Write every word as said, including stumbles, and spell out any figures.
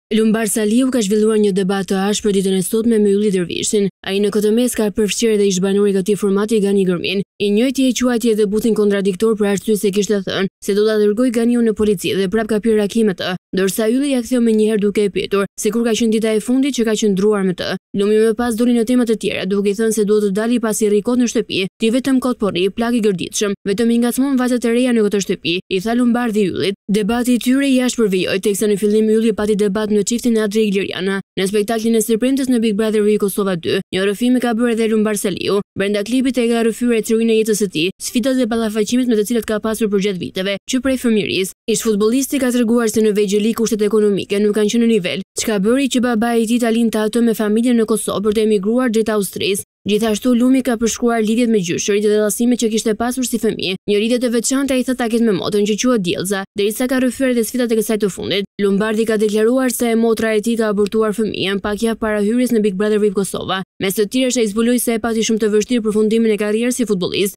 Lumbar Saliu ka zhvilluar një debat të ashpër ditën e sotme me Ylli Dervishin. Ai në këtë mes ka përfshirë edhe ish-banori i këtij formati Gani Gërmin. I njëjti e quajti edhe butin kontradiktor për arsye se kishte thënë se do ta dërgoj Ganiun në polici dhe prap ka pirë raki me të, ndërsa Ylli ja ktheu menjëherë duke e pyetur se kur ka qenë dita e fundit që ka qëndruar me të. Lumi më pas doli në tema të tjera duke i thënë se duhet të dali pasi rri kot në shtëpi, ti vetëm kot po rri, plak i gërditshëm, vetëm i ngacmon vajzat e reja në këtë shtëpi, i tha Lumbardhi Yllit. Debati i tyre i ashpërvijoi teksa në fillim Ylli pati debat në çiftin e Adri Iliriana. Në spektaklin e Sirpremtës në Big Brother U Kosova dy, një rrëfim e ka bërë edhe Lumbar Saliu. Brenda klipit e ka rrëfyer ecurinë e jetës së tij, sfidat dhe ballafaqimet me të cilat ka pasur përgjatë viteve, që prej fëmijërisë. Ish-futbollisti ka treguar se në vegjëli kushtet ekonomike nuk kanë qenë në nivel, çka bëri që babai i tij ta lindte atë me familjen në Kosovë për të emigruar drejt Austrisë. Gjithashtu Lumi ka përshkruar lidhjet me gjyshërit dhe llasimet që kishte pasur si fëmijë. Një lidhje të veçantë ai thotë ta ketë me motën që quhet Diellza, derisa ka rrëfyer edhe sfidat e kësaj të fundit. Lumbardhi ka deklaruar se motra e tij ka abortuar fëmijën pak javë para hyrjes në Big Brother U Kosova. Mes të tjerësh ai zbuloi se e pati shumë të vështirë përfundimin e karrierës si futbollist.